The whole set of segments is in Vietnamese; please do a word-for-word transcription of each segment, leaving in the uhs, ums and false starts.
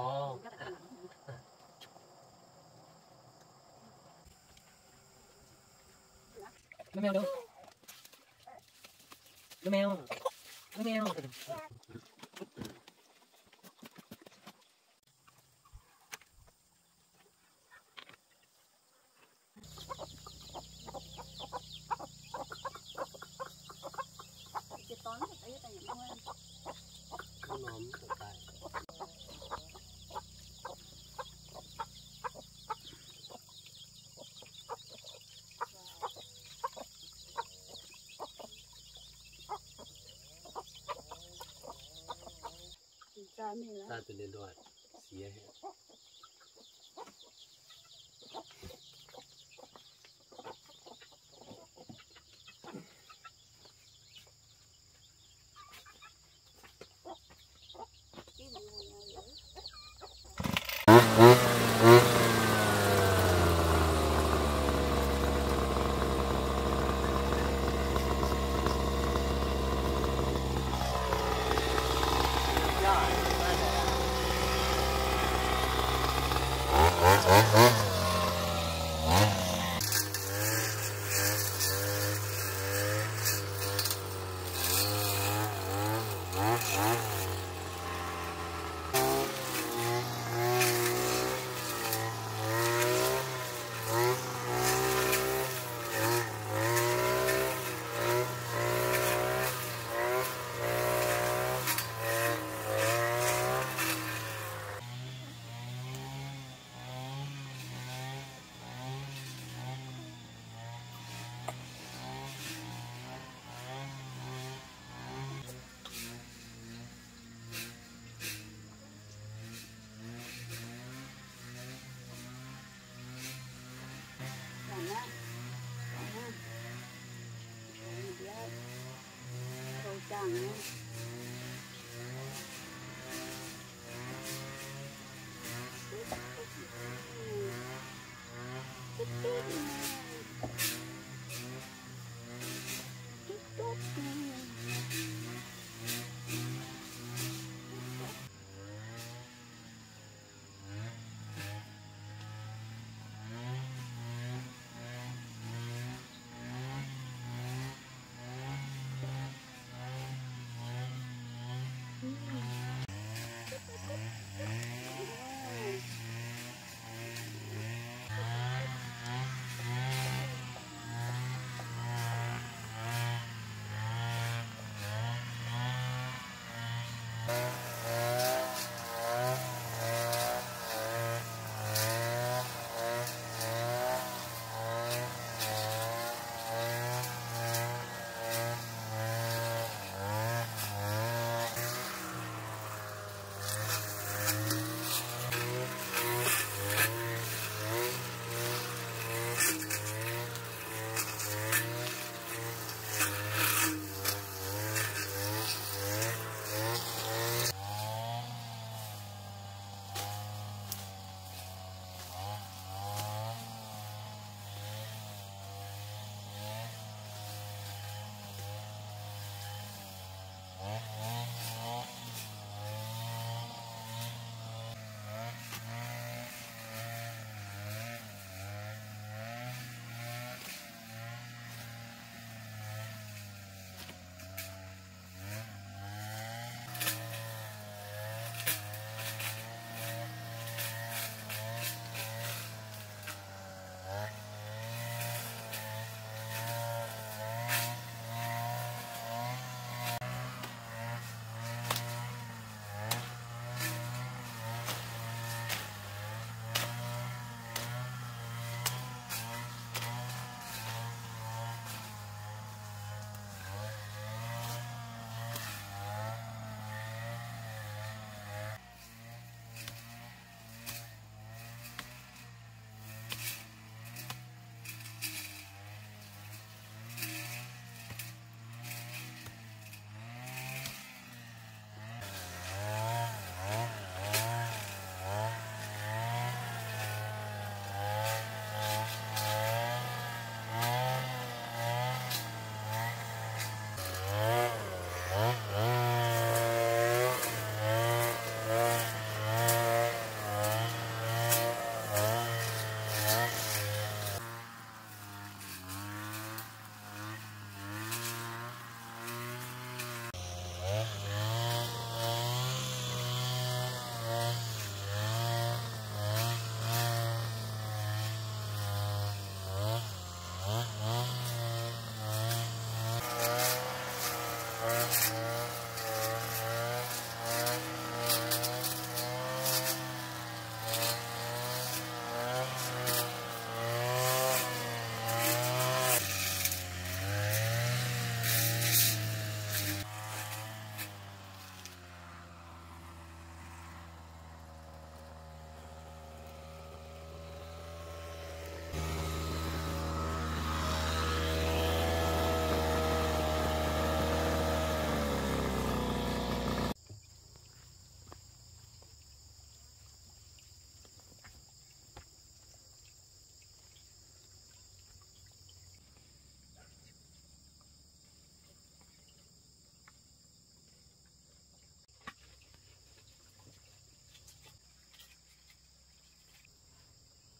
Ồ. Nó mèo đâu? Nó mèo. Nó mèo. Nó nóm tại. Ta từ điện thoại xía hết.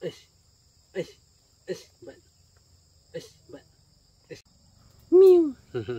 ê ê ê bạn ê bạn miu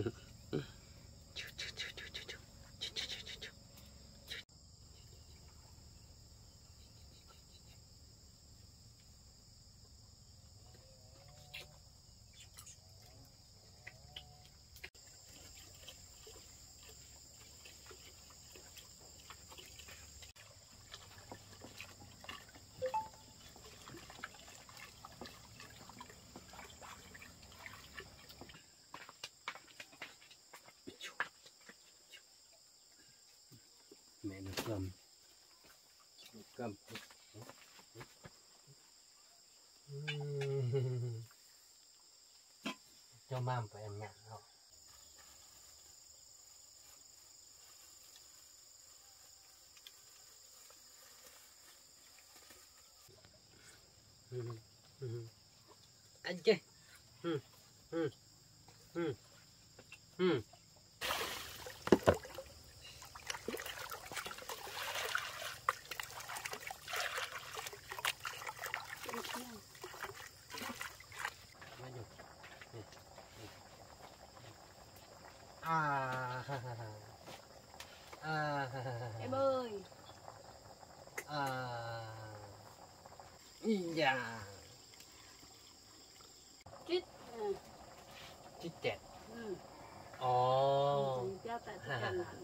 mẹ nó cầm nó cầm cho mam phải em nhặt không anh chơi ừ ừ ừ ừ à à em ơi à dạ chít chít chẹt ừ ồ cho tại tất cả là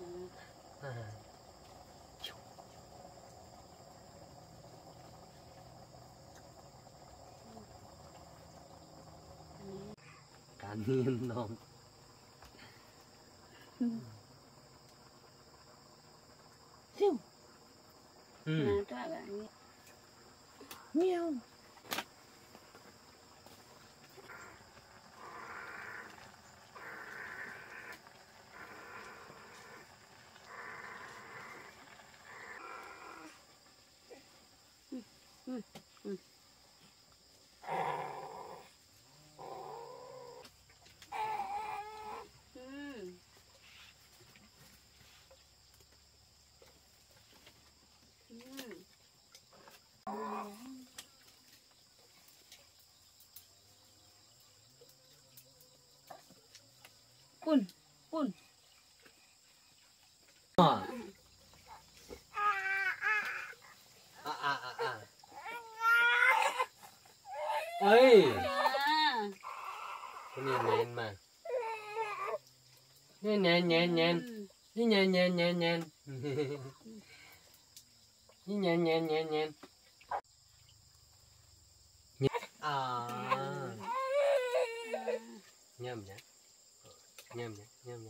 cá niên non siêu ừ là các bạn miêu ừ ừ Pun, pun. à à à à à ơi cái này nén mà nén nén nén nén nén nén nén nén nén nén nén nén nén à nhâm nhá nhâm nhá nhâm nhá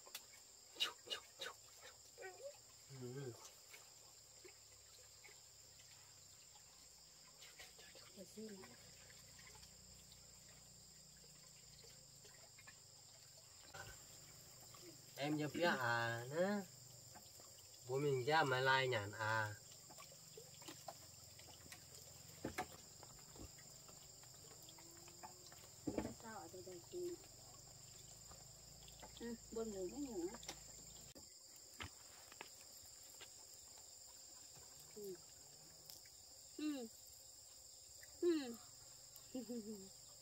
em nhập phía à nữa bố mình ra mà lai nhàn à Sao ở đây đây chị ừ, buồn ngủ cái nữa ừ ừ ừ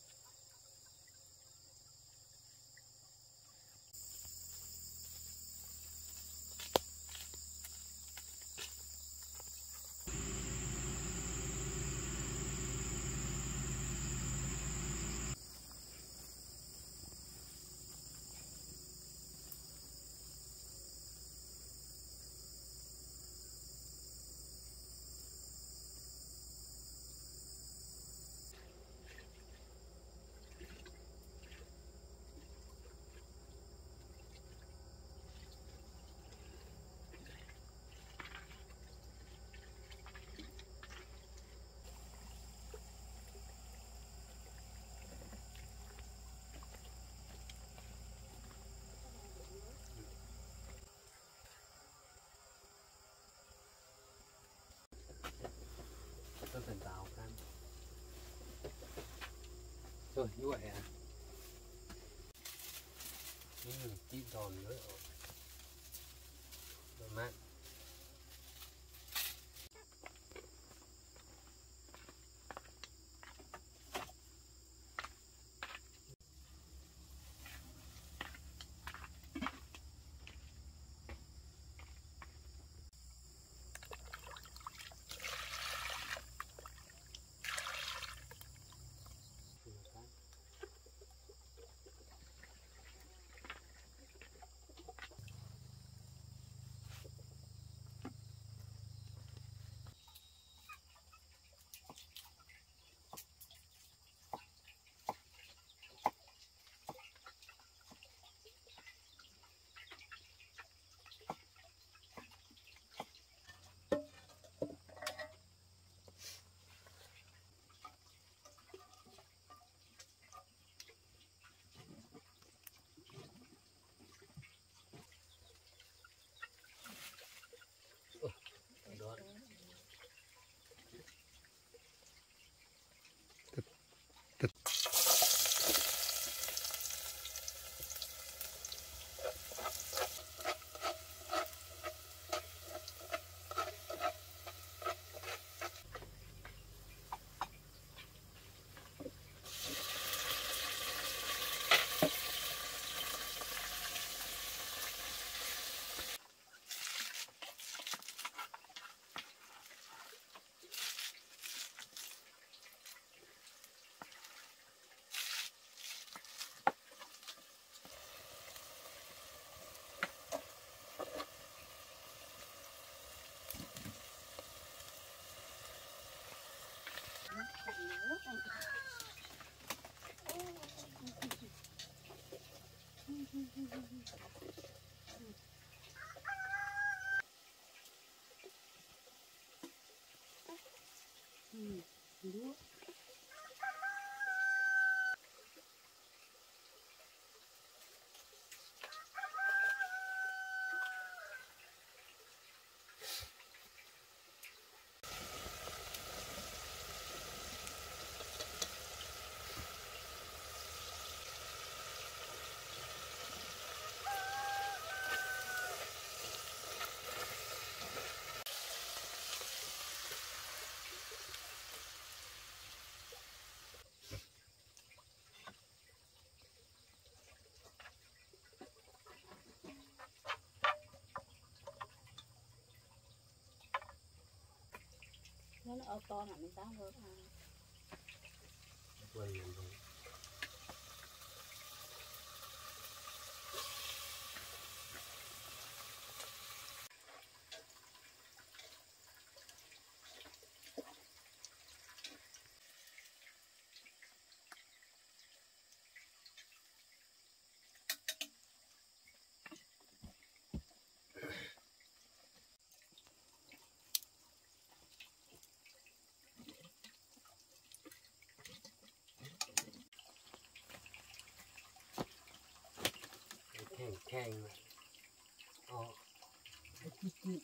tôi phải vào ăn rồi như vậy à ừ, tí giòn nữa rồi mát nó ở to là mình sáng rồi à. Quên mình rồi. Keng keng này. Ờ. Chít chít.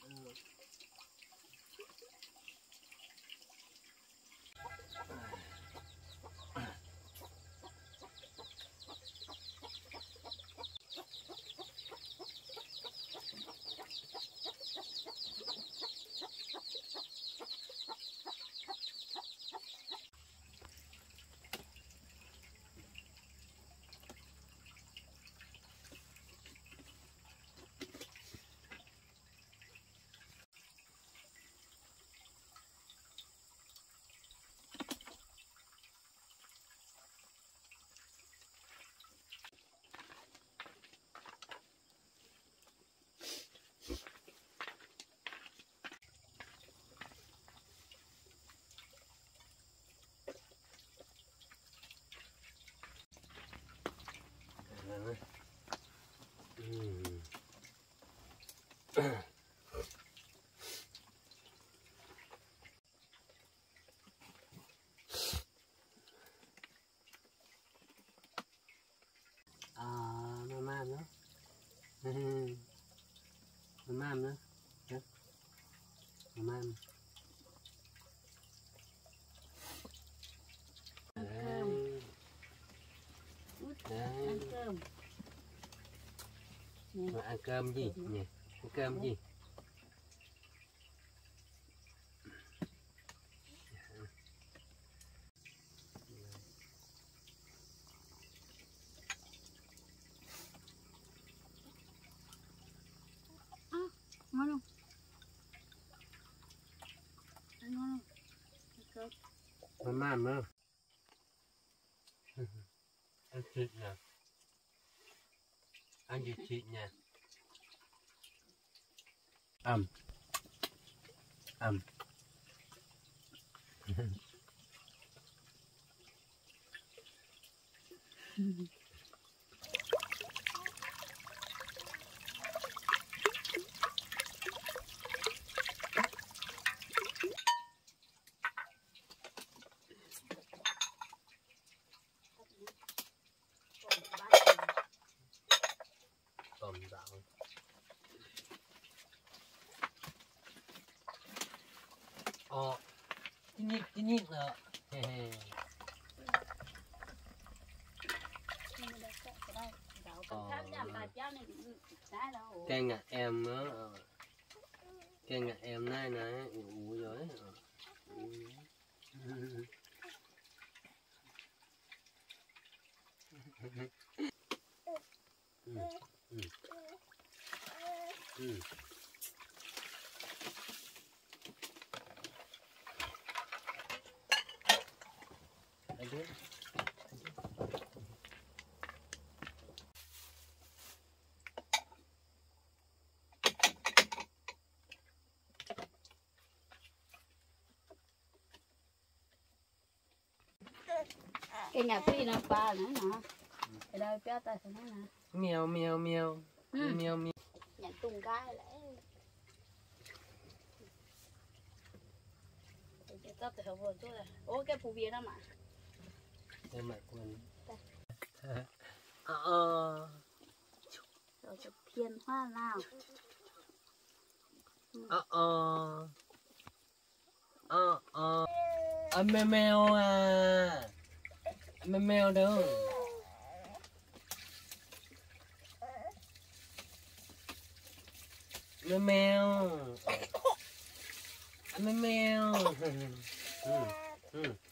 À, nó mam nữa. Nó mam nữa. Nó mam. Ăn cơm. Ăn cơm. Mà ăn cơm gì nhỉ? Ăn cơm gì? Ngon không? Ăn ngon không? Ăn cơm. Nó mam nữa. Ăn thịt nè. Ăn gì thịt nha. Âm. Âm. Tôm dạo. Ờ. Tí nhít, tí nhít nữa. Cái ngặt em nữa. Cái ngặt em này này. Ủa rồi. Ừ. Ừ. Ừ. Aduh. Cái nhà phi nó ba nữa nè. Ở đây béo tay nó nè. Mèo mèo mèo. Ừ. Mèo mèo. Nhận tung cái lại. Cái tao tự học rồi à. Ô cái phù viên đó mà. Em mẹ quên. Ờ. Rồi chụp phiên hoa nào. Ờ ờ. Ờ ờ. Ờ mèo mèo à. Mèo mèo đâu. Mèo mèo. Mèo mèo. Ừ. Ừ.